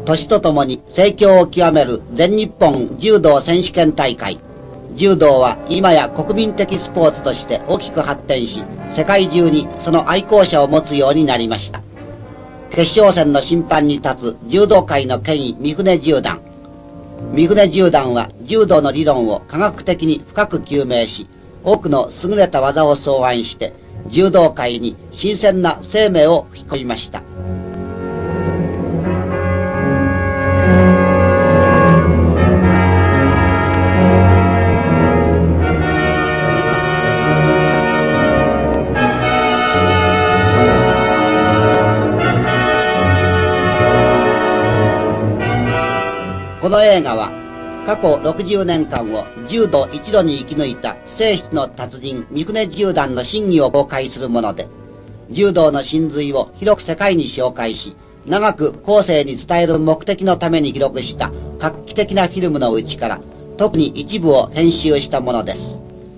年とともに盛況を極める全日本柔道選手権大会。柔道は今や国民的スポーツとして大きく発展し、世界中にその愛好者を持つようになりました。決勝戦の審判に立つ柔道界の権威、三船柔団。三船柔団は柔道の理論を科学的に深く究明し、多くの優れた技を創案して、柔道界に新鮮な生命を吹き込みました。この映画は過去60年間を柔道一路に生き抜いた正室の達人三船柔団の真偽を公開するもので、柔道の真髄を広く世界に紹介し、長く後世に伝える目的のために記録した画期的なフィルムのうちから特に一部を編集したものです。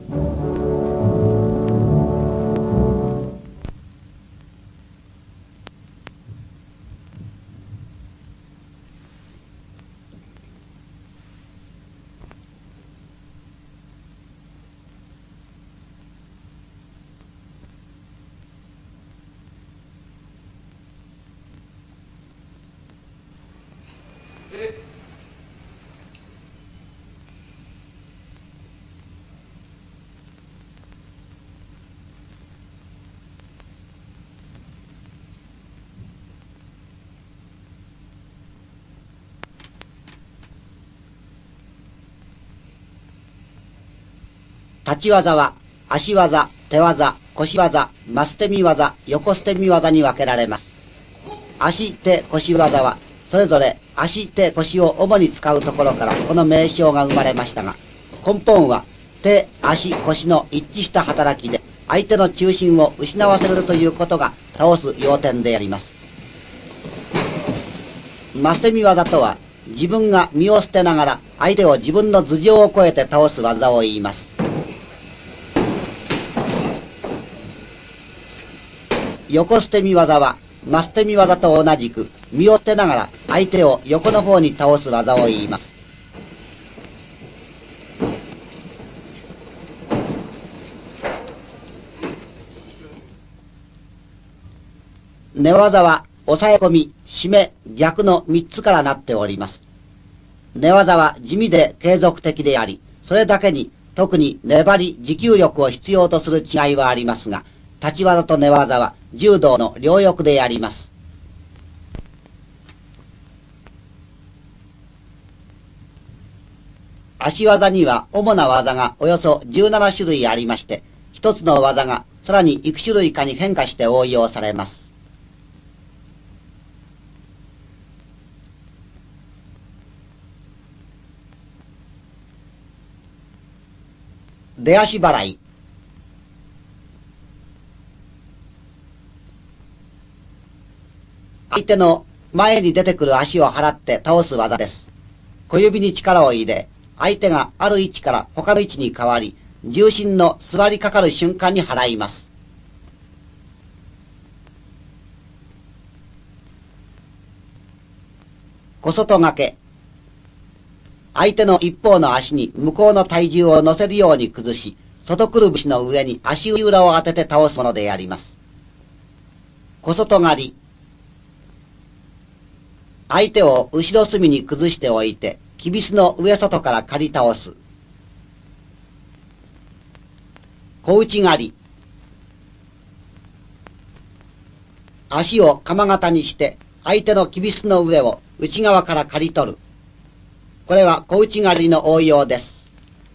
立ち技は足技、手技、腰技、真捨て身技、横捨て身技に分けられます。足、手、腰技はそれぞれ足、手、腰を主に使うところからこの名称が生まれましたが、根本は手、足、腰の一致した働きで相手の中心を失わせるということが倒す要点であります。真捨て身技とは自分が身を捨てながら相手を自分の頭上を越えて倒す技を言います。横捨て身技は真捨て身技と同じく身を捨てながら相手を横の方に倒す技を言います。寝技は抑え込み、締め、逆の3つからなっております。寝技は地味で継続的であり、それだけに特に粘り、持久力を必要とする違いはありますが、立ち技と寝技は柔道の両翼であります。足技には主な技がおよそ17種類ありまして、一つの技がさらに幾種類かに変化して応用されます。出足払い。相手の前に出てくる足を払って倒す技です。小指に力を入れ、相手がある位置から他の位置に変わり、重心の座りかかる瞬間に払います。小外掛け。相手の一方の足に向こうの体重を乗せるように崩し、外くるぶしの上に足裏を当てて倒すものであります。小外刈り。相手を後ろ隅に崩しておいて、きびすの上外から刈り倒す。小内刈り。足を鎌形にして、相手のきびすの上を内側から刈り取る。これは小内刈りの応用です。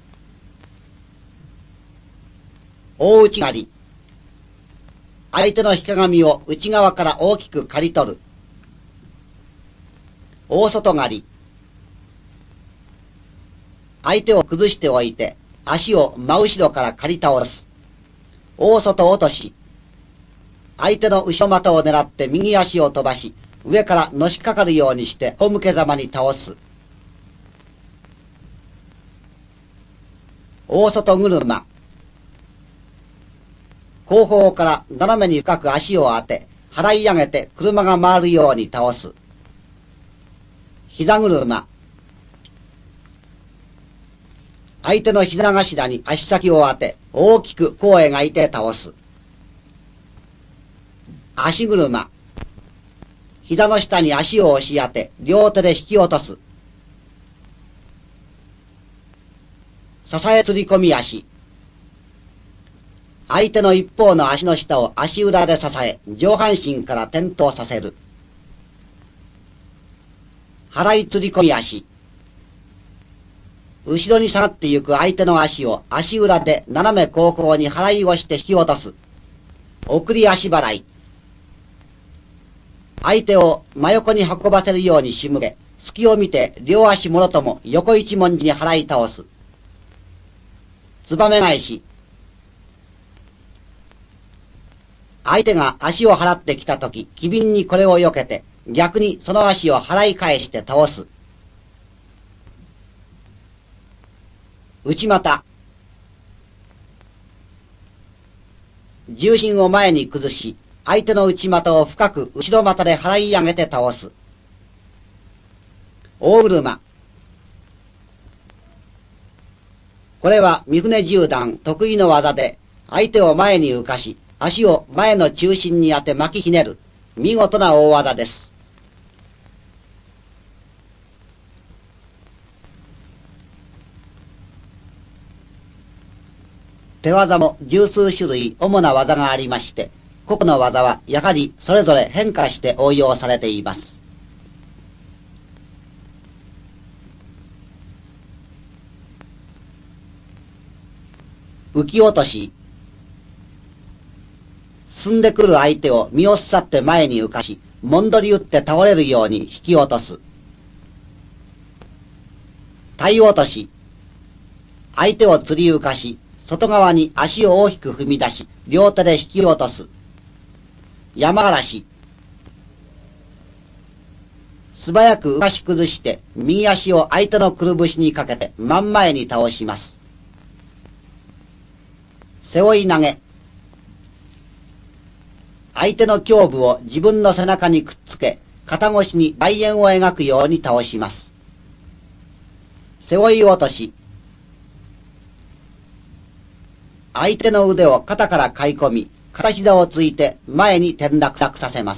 大内刈り。相手のひかがみを内側から大きく刈り取る。大外刈り。相手を崩しておいて足を真後ろから刈り倒す。大外落とし。相手の後ろ股を狙って右足を飛ばし、上からのしかかるようにして仰向けざまに倒す。大外車。後方から斜めに深く足を当て、払い上げて車が回るように倒す。 膝車。相手の膝頭に足先を当て、大きくこう描いて倒す。足車。膝の下に足を押し当て、両手で引き落とす。支え釣り込み足。相手の一方の足の下を足裏で支え、上半身から転倒させる。払い釣り込み足。後ろに下がってゆく相手の足を足裏で斜め後方に払い押して引き落とす。送り足払い。相手を真横に運ばせるように仕向け、隙を見て両足もろとも横一文字に払い倒す。つばめ返し。相手が足を払ってきたとき、機敏にこれを避けて、逆にその足を払い返して倒す。内股。重心を前に崩し、相手の内股を深く後ろ股で払い上げて倒す。大車。これは三船十段得意の技で、相手を前に浮かし、足を前の中心に当て巻きひねる、見事な大技です。手技も十数種類主な技がありまして、個々の技はやはりそれぞれ変化して応用されています。浮き落とし。進んでくる相手を身をすさって前に浮かし、もんどり打って倒れるように引き落とす。体落とし。相手を釣り浮かし、外側に足を大きく踏み出し、両手で引き落とす。山嵐。素早く浮かし崩して、右足を相手のくるぶしにかけて真ん前に倒します。背負い投げ。相手の胸部を自分の背中にくっつけ、肩越しに外縁を描くように倒します。背負い落とし。相手の腕を肩からかい込み、片膝をついて前に転落させます。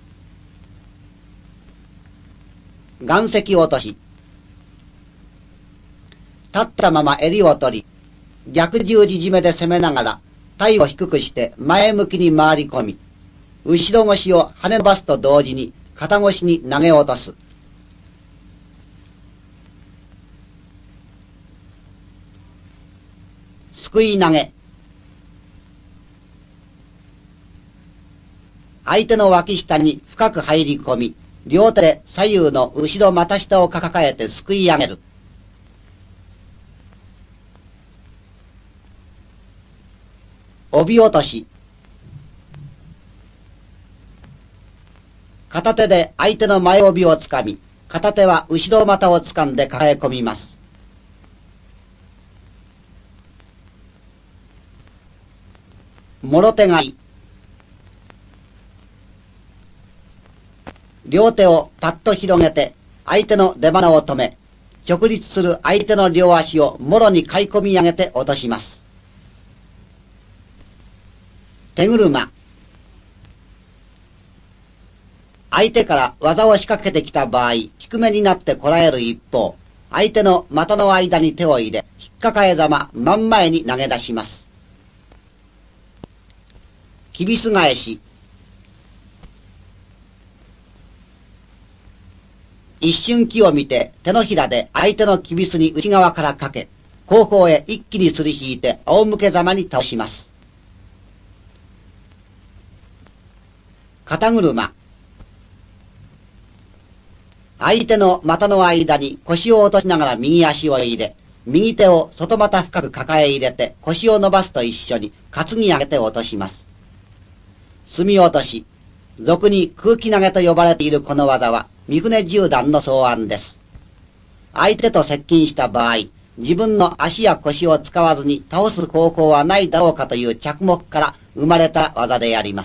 岩石落とし。立ったまま襟を取り、逆十字締めで攻めながら、体を低くして前向きに回り込み、後ろ腰を跳ね伸ばすと同時に肩越しに投げ落とす。すくい投げ。相手の脇下に深く入り込み、両手で左右の後ろ股下を抱えてすくい上げる。帯落とし。片手で相手の前帯をつかみ、片手は後ろ股をつかんで抱え込みます。もろ手買い。両手をパッと広げて、相手の出鼻を止め、直立する相手の両足をもろに買い込み上げて落とします。手車。相手から技を仕掛けてきた場合、低めになってこらえる一方、相手の股の間に手を入れ、引っかかえざま真ん前に投げ出します。きびす返し。一瞬気を見て手のひらで相手のきびすに内側からかけ、後方へ一気にすり引いて仰向けざまに倒します。肩車。相手の股の間に腰を落としながら右足を入れ、右手を外股深く抱え入れて腰を伸ばすと一緒に担ぎ上げて落とします。隅落とし。俗に空気投げと呼ばれているこの技は三船十段の草案です。相手と接近した場合、自分の足や腰を使わずに倒す方法はないだろうかという着目から生まれた技であります。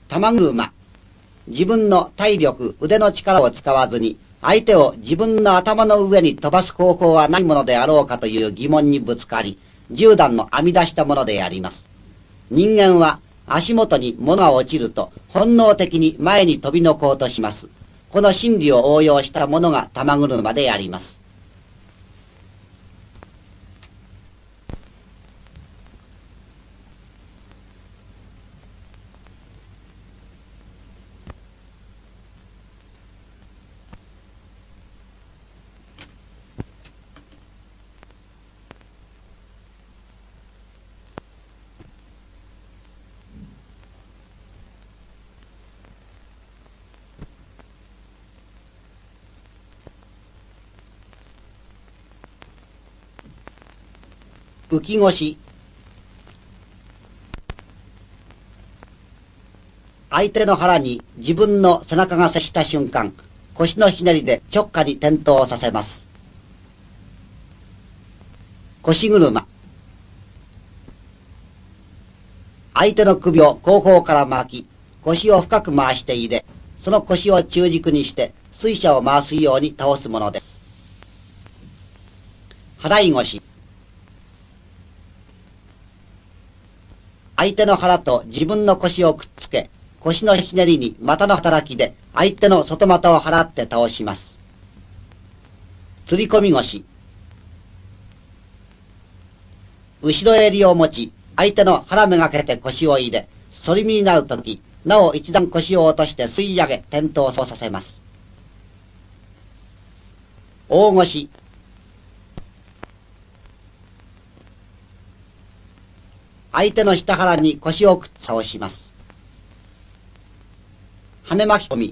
玉車。自分の体力、腕の力を使わずに、相手を自分の頭の上に飛ばす方法はないものであろうかという疑問にぶつかり、10段の編み出したものであります。人間は足元に物が落ちると本能的に前に飛びのこうとします。この心理を応用したものが玉車であります。浮き腰。相手の腹に自分の背中が接した瞬間、腰のひねりで直下に転倒させます。腰車。相手の首を後方から巻き、腰を深く回して入れ、その腰を中軸にして水車を回すように倒すものです。払い腰。相手の腹と自分の腰をくっつけ、腰のひねりに股の働きで相手の外股を払って倒します。釣り込み腰。後ろ襟を持ち、相手の腹めがけて腰を入れ、反り身になるとき、なお一段腰を落として吸い上げ、転倒させます。大腰。相手の下腹に腰をくっつ倒します。跳ね巻き込み。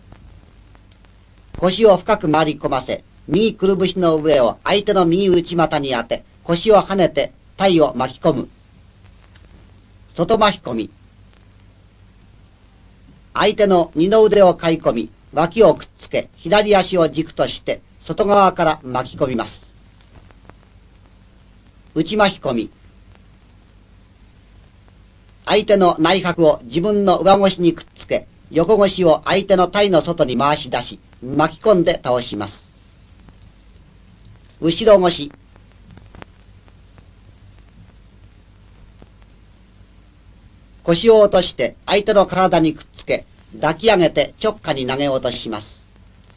腰を深く回り込ませ、右くるぶしの上を相手の右内股に当て、腰を跳ねて体を巻き込む。外巻き込み。相手の二の腕をかい込み、脇をくっつけ、左足を軸として、外側から巻き込みます。内巻き込み。相手の内拍を自分の上腰にくっつけ、横腰を相手の体の外に回し出し、巻き込んで倒します。後ろ腰。腰を落として相手の体にくっつけ、抱き上げて直下に投げ落とします。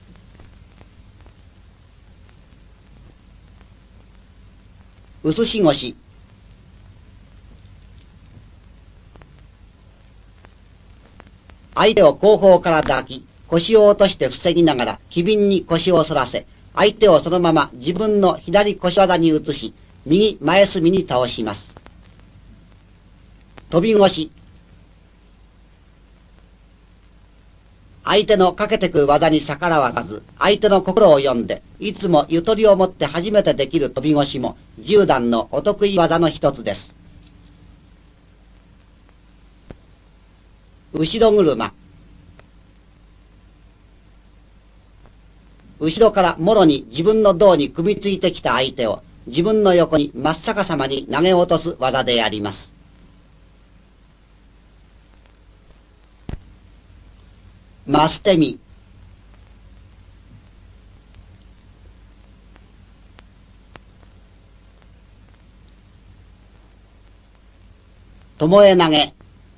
薄し腰。相手を後方から抱き、腰を落として防ぎながら機敏に腰を反らせ、相手をそのまま自分の左腰技に移し、右前隅に倒します。飛び腰。相手のかけてく技に逆らわず、相手の心を読んで、いつもゆとりを持って初めてできる飛び腰も、10段のお得意技の一つです。後ろ車。後ろからもろに自分の胴に組みついてきた相手を自分の横に真っ逆さまに投げ落とす技であります。マステミ。ともえ投げ。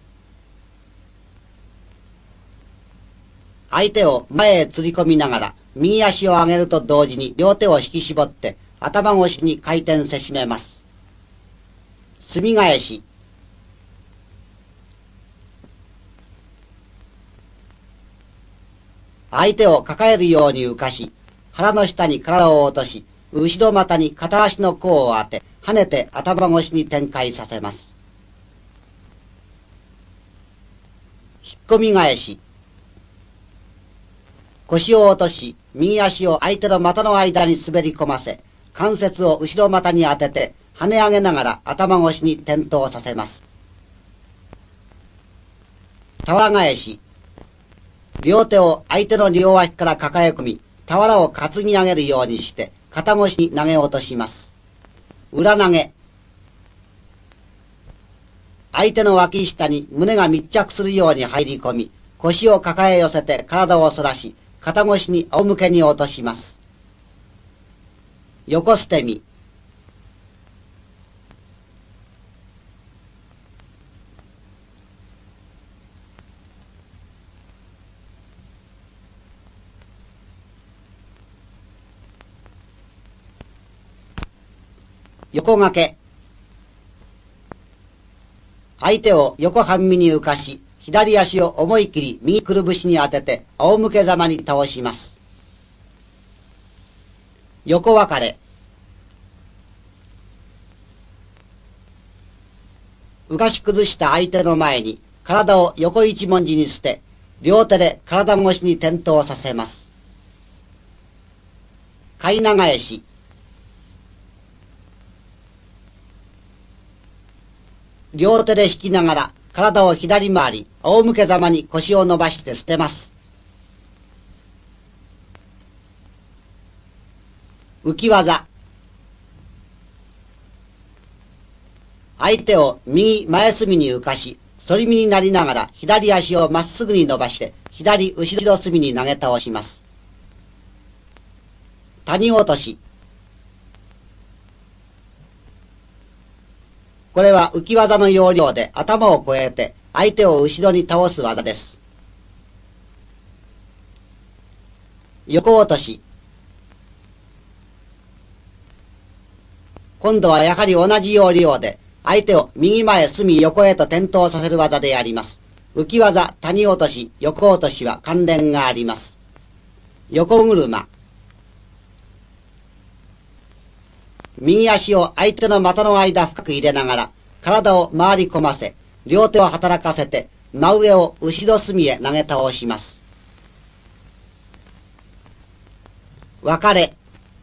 相手を前へ釣り込みながら右足を上げると同時に両手を引き絞って頭越しに回転せしめます。すみ返し。相手を抱えるように浮かし、腹の下に体を落とし、後ろ股に片足の甲を当て、跳ねて頭越しに展開させます。引っ込み返し。腰を落とし、右足を相手の股の間に滑り込ませ、関節を後ろ股に当てて、跳ね上げながら頭越しに転倒させます。俵返し。両手を相手の両脇から抱え込み、俵を担ぎ上げるようにして、肩越しに投げ落とします。裏投げ。 相手の脇下に胸が密着するように入り込み、腰を抱え寄せて体を反らし、肩越しに仰向けに落とします。横捨て身。横掛け。相手を横半身に浮かし、左足を思い切り右くるぶしに当てて仰向けざまに倒します。横分かれ。浮かし崩した相手の前に体を横一文字に捨て、両手で体越しに転倒させます。貝長返し。両手で引きながら体を左回り、仰向けざまに腰を伸ばして捨てます。浮き技。相手を右前隅に浮かし、反り身になりながら左足をまっすぐに伸ばして、左後ろ隅に投げ倒します。谷落とし。これは浮き技の要領で頭を越えて相手を後ろに倒す技です。横落とし。今度はやはり同じ要領で相手を右前隅横へと転倒させる技であります。浮き技、谷落とし、横落としは関連があります。横車。右足を相手の股の間深く入れながら体を回り込ませ、両手を働かせて真上を後ろ隅へ投げ倒します。分かれ。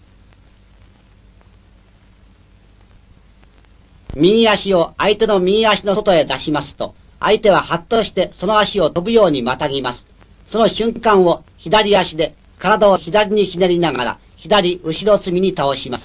右足を相手の右足の外へ出しますと、相手はハッとしてその足を飛ぶようにまたぎます。その瞬間を左足で体を左にひねりながら左後ろ隅に倒します。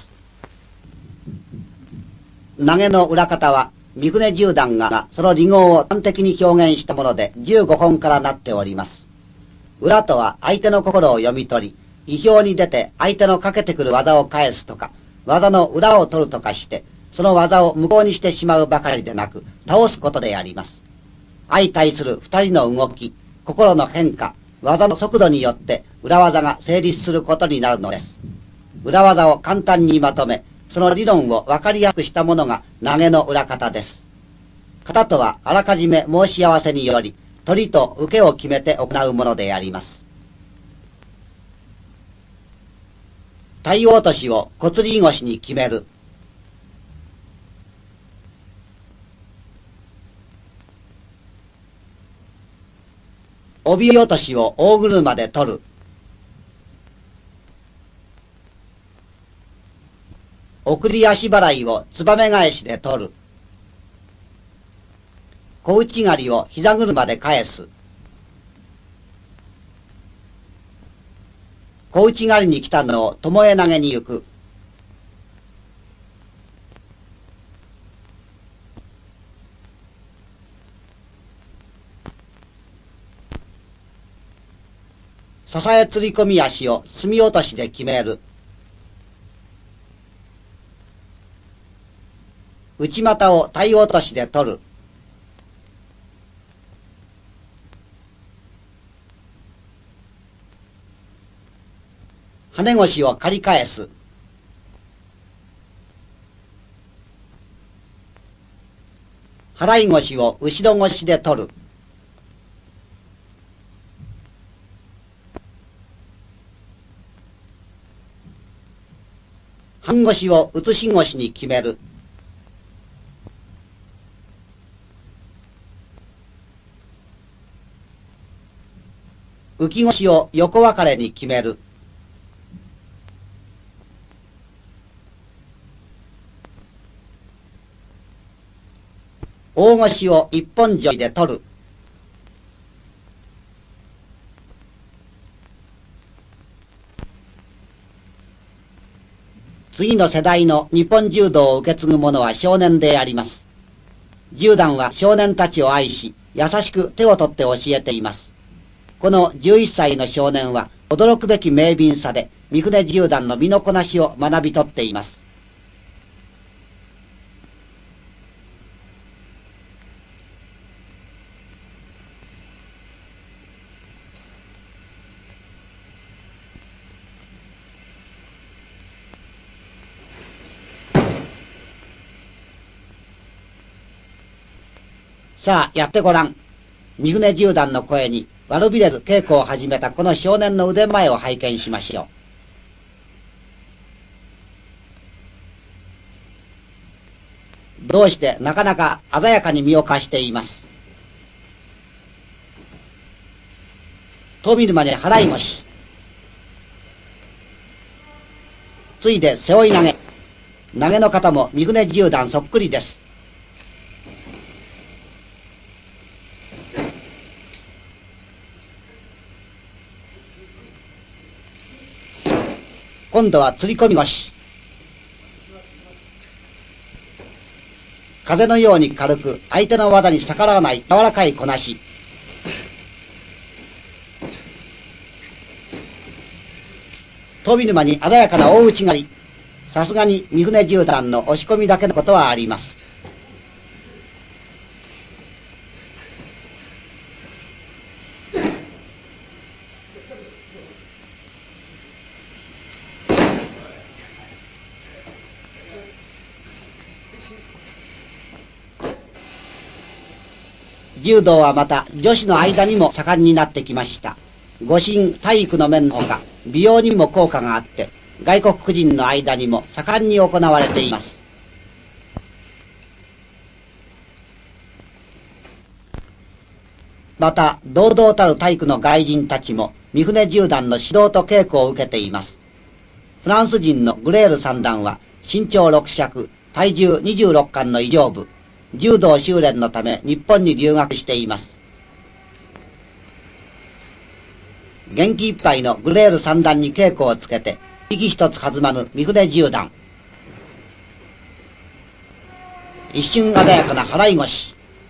投げの裏方は三船十段がその理号を端的に表現したもので15本からなっております。裏とは相手の心を読み取り、意表に出て相手のかけてくる技を返すとか、技の裏を取るとかして、その技を無効にしてしまうばかりでなく、倒すことであります。相対する二人の動き、心の変化、技の速度によって裏技が成立することになるのです。裏技を簡単にまとめ、その理論を分かりやすくしたものが投げの裏方です。型とはあらかじめ申し合わせにより、取りと受けを決めて行うものであります。体落としを小釣り腰に決める。帯落としを大車で取る。送り足払いをつばめ返しで取る。小内刈りを膝車で返す。小内刈りに来たのを巴投げに行く。支え釣り込み足を隅落としで決める。内股を体落としで取る。跳ね腰を刈り返す。払い腰を後ろ腰で取る。半腰を写し腰に決める。浮き腰を横分かれに決める。大腰を一本背負いで取る。次の世代の日本柔道を受け継ぐ者は少年であります。 10段は少年たちを愛し、優しく手を取って教えています。この11歳の少年は、驚くべき明敏さで、三船10段の身のこなしを学び取っています。さあ、やってごらん。三船10段の声に悪びれず稽古を始めたこの少年の腕前を拝見しましょう。どうしてなかなか鮮やかに身を貸しています。富沼に払い腰。ついで背負い投げ。投げの方も三船10段そっくりです。今度は釣り込み腰。風のように軽く相手の技に逆らわない柔らかいこなし。飛び沼に鮮やかな大内刈り。さすがに三船10段の押し込みだけのことはあります。柔道はまた女子の間にも盛んになってきました。護身体育の面のほか美容にも効果があって外国人の間にも盛んに行われています。また堂々たる体育の外人たちも三船10段の指導と稽古を受けています。フランス人のグレール三段は身長6尺体重26貫の異常部、柔道修練のため日本に留学しています。元気いっぱいのグレール三段に稽古をつけて息一つ弾まぬ三船10段。一瞬鮮やかな払い腰。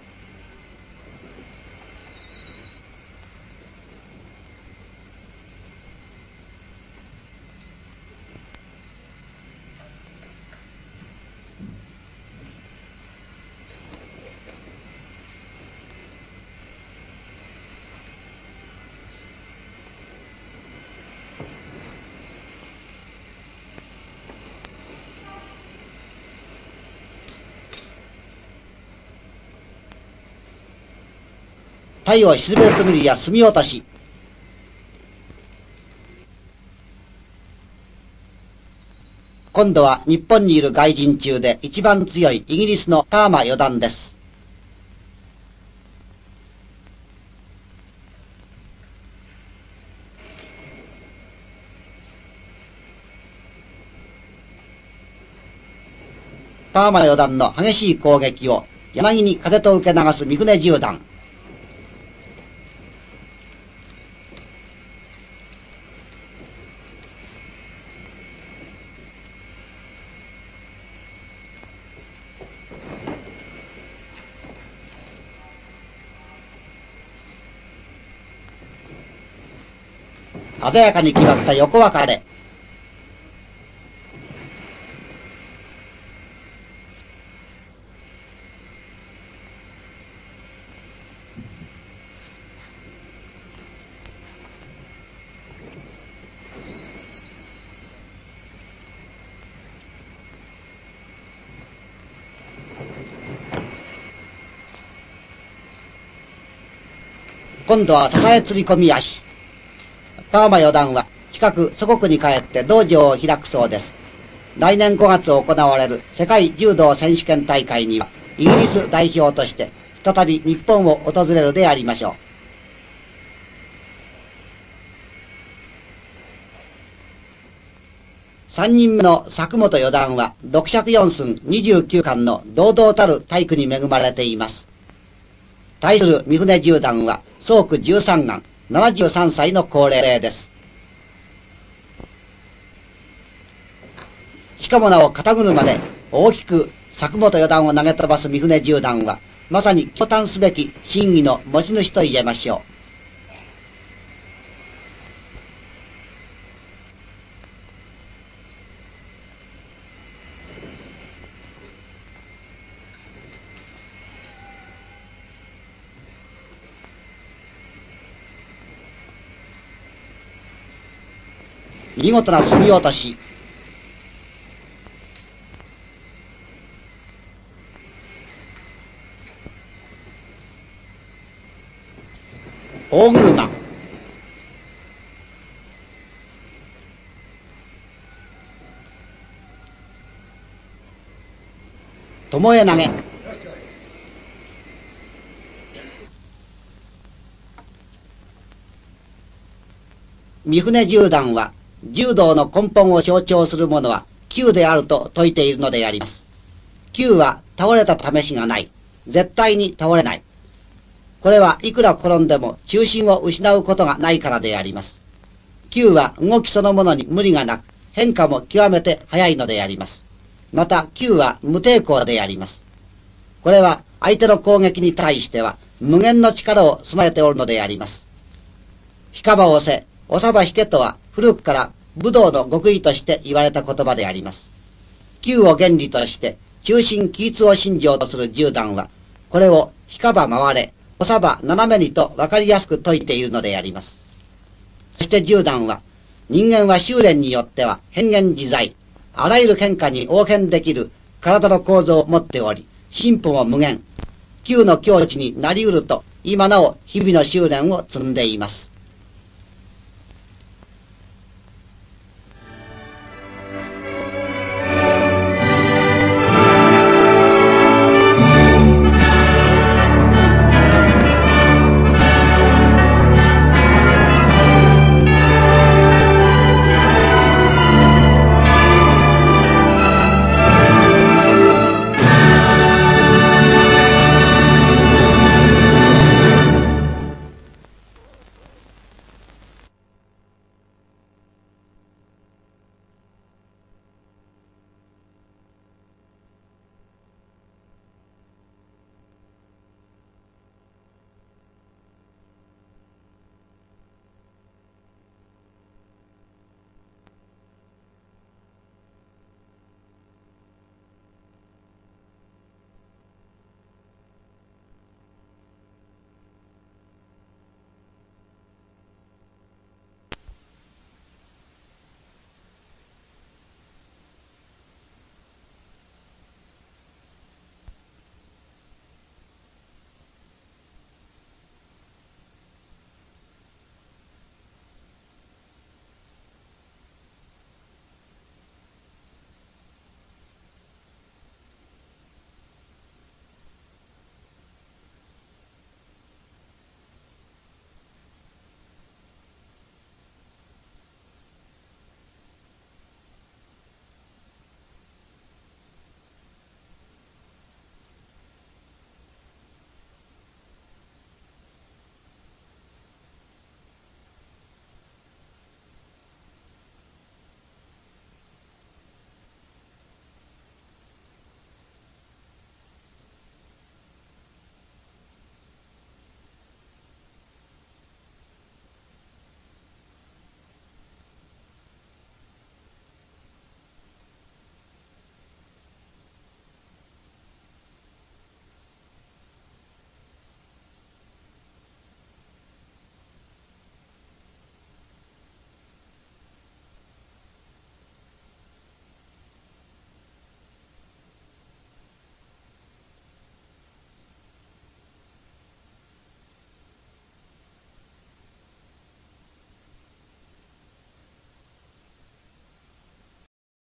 体を沈めると見るや隅落とし。今度は日本にいる外人中で一番強いイギリスのパーマ四段です。パーマ四段の激しい攻撃を柳に風と受け流す三船10段。鮮やかに決まった横分かれ。今度は支え釣り込み足。パーマ四段は近く祖国に帰って道場を開くそうです。来年5月行われる世界柔道選手権大会にはイギリス代表として再び日本を訪れるでありましょう。3人目の佐本四段は6尺4寸29貫の堂々たる体育に恵まれています。対する三船10段は総区13貫73歳の高齢です。しかもなお肩車で大きく作本四段を投げ飛ばす三船十段は、まさに驚嘆すべき真偽の持ち主と言えましょう。見事な隅落とし。大車。巴投げ。三船十段は柔道の根本を象徴するものは球であると説いているのであります。球は倒れた試しがない。絶対に倒れない。これはいくら転んでも中心を失うことがないからであります。球は動きそのものに無理がなく、変化も極めて速いのであります。また球は無抵抗であります。これは相手の攻撃に対しては無限の力を備えておるのであります。引かば押せ、押さば引けとは古くから武道の極意として言われた言葉であります。球を原理として中心起立を信条とする十段は、これを引かば回れ、押さば斜めにと分かりやすく説いているのであります。そして十段は、人間は修練によっては変幻自在、あらゆる変化に応変できる体の構造を持っており、進歩も無限、球の境地になりうると、今なお日々の修練を積んでいます。